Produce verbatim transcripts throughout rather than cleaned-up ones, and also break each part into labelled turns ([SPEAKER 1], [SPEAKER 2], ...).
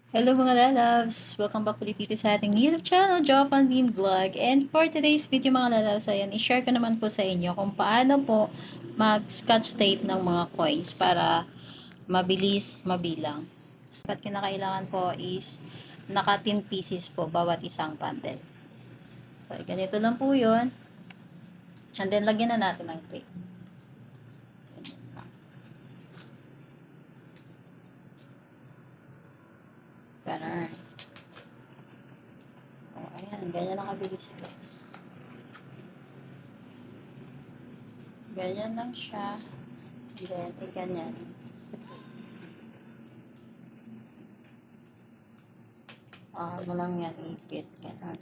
[SPEAKER 1] Hello mga lalabs! Welcome back ulit dito sa ating YouTube channel, Jovan Vlog. And for today's video mga lalabs, ayan, i-share ko naman po sa inyo kung paano po mag-scotch tape ng mga coins para mabilis mabilang. Dapat kinakailangan po is naka ten pieces po bawat isang bundle. So, ganito lang po yun. And then, lagyan na natin ng tape. Ganun. O, ayan. Ganyan nakabilis guys. Ganyan lang siya. And then, eh, ganyan. Ah, mo lang yan, ipit. Ganun.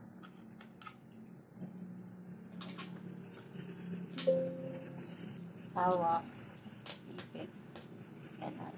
[SPEAKER 1] Hawak. Ipit. Ganun.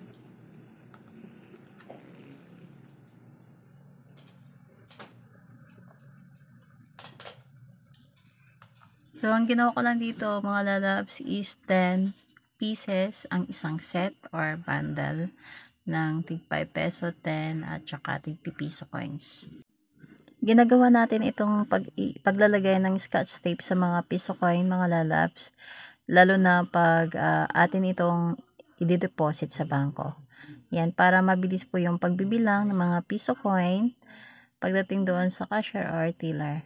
[SPEAKER 1] So, ang ginawa ko lang dito, mga lalabs, is ten pieces ang isang set or bundle ng tig five peso, ten at saka tig piso coins. Ginagawa natin itong pag, paglalagay ng scotch tape sa mga piso coin, mga lalabs, lalo na pag uh, atin itong i-deposit sa bangko. Yan, para mabilis po yung pagbibilang ng mga piso coin pagdating doon sa cashier or teller.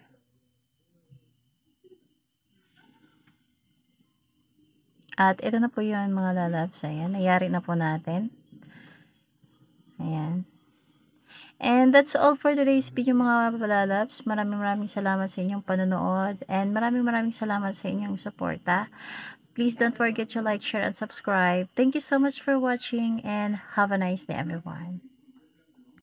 [SPEAKER 1] At ito na po yun mga lalabs. Ayan, nayari na po natin. Ayan. And that's all for today's video mga lalabs. Maraming maraming salamat sa inyong panonood. And maraming maraming salamat sa inyong suporta. Please don't forget to like, share, and subscribe. Thank you so much for watching and have a nice day everyone.